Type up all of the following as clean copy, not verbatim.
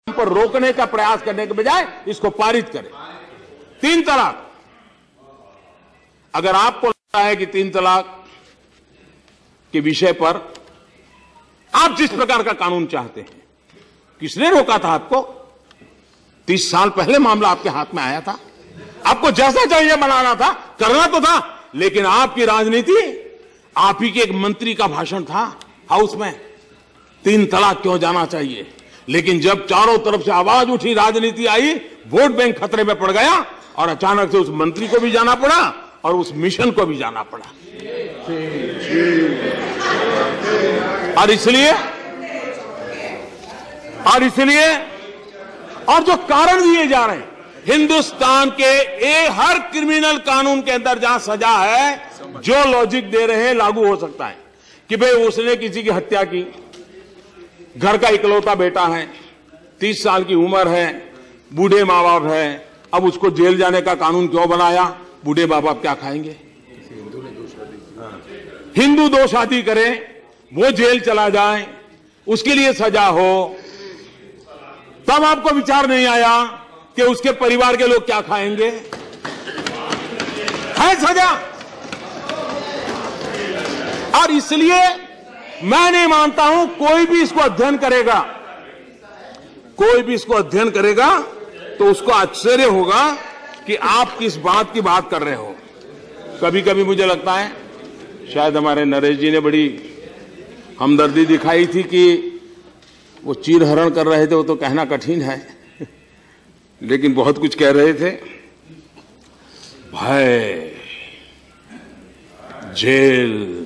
पर रोकने का प्रयास करने के बजाय इसको पारित करें। 3 तलाक, अगर आपको लगता है कि 3 तलाक के विषय पर आप जिस प्रकार का कानून चाहते हैं, किसने रोका था आपको? 30 साल पहले मामला आपके हाथ में आया था, आपको जैसा चाहिए बनाना था, करना तो था, लेकिन आपकी राजनीति, आप ही के एक मंत्री का भाषण था हाउस में, 3 तलाक क्यों जाना चाहिए। लेकिन जब चारों तरफ से आवाज उठी, राजनीति आई, वोट बैंक खतरे में पड़ गया और अचानक से उस मंत्री को भी जाना पड़ा और उस मिशन को भी जाना पड़ा। और जो कारण दिए जा रहे हैं, हिंदुस्तान के हर क्रिमिनल कानून के अंदर जहां सजा है, जो लॉजिक दे रहे हैं लागू हो सकता है कि भाई उसने किसी की हत्या की, घर का इकलौता बेटा है, 30 साल की उम्र है, बूढ़े माँ बाप है, अब उसको जेल जाने का कानून क्यों बनाया? बूढ़े माँ बाप क्या खाएंगे? हिंदू 2 शादी करे, वो जेल चला जाए, उसके लिए सजा हो, तब आपको विचार नहीं आया कि उसके परिवार के लोग क्या खाएंगे? है सजा। और इसलिए मैं नहीं मानता हूं कोई भी इसको अध्ययन करेगा तो उसको आश्चर्य होगा कि आप किस बात की बात कर रहे हो। कभी कभी मुझे लगता है शायद हमारे नरेश जी ने बड़ी हमदर्दी दिखाई थी कि वो चीर हरण कर रहे थे, वो तो कहना कठिन है, लेकिन बहुत कुछ कह रहे थे। भय, जेल,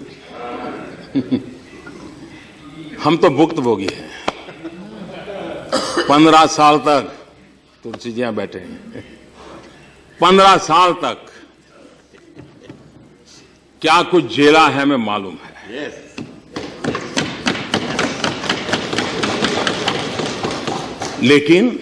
हम तो भुक्तभोगी हैं। 15 साल तक तुलसी जी यहां बैठे हैं, 15 साल तक क्या कुछ झेला है हमें मालूम है। लेकिन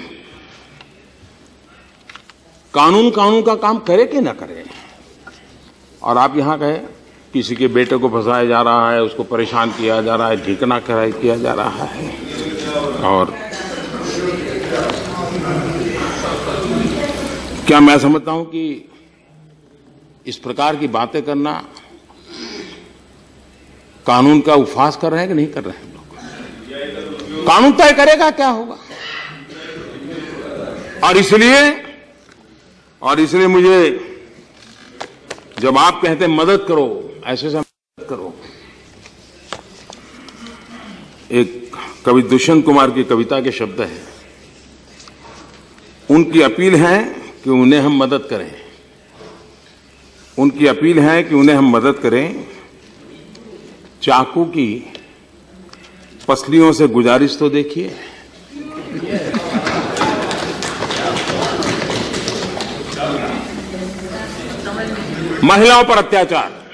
कानून का काम करे कि ना करे। और आप यहां कहे किसी के बेटे को फंसाया जा रहा है, उसको परेशान किया जा रहा है, ढीकना किया जा रहा है, और क्या मैं समझता हूं कि इस प्रकार की बातें करना कानून का उपहास कर रहे हैं कि नहीं कर रहे हैं लोग? कानून तय करेगा क्या होगा। और इसलिए मुझे जब आप कहते हैं मदद करो, ऐसे से मदद करो, एक कवि दुष्यंत कुमार की कविता के शब्द हैं, उनकी अपील है कि उन्हें हम मदद करें, उनकी अपील है कि उन्हें हम मदद करें। चाकू की पसलियों से गुजारिश तो देखिए। महिलाओं पर अत्याचार,